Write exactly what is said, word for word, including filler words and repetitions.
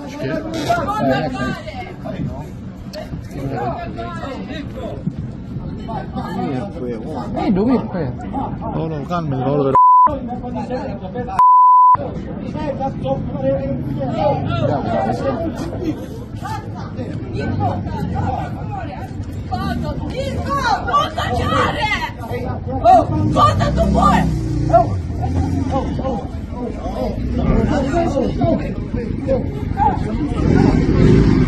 Che? Eh, Eh, dove è? Oh no, calmi, il volo Non tagliare! Oh, cosa tu vuoi? Oh,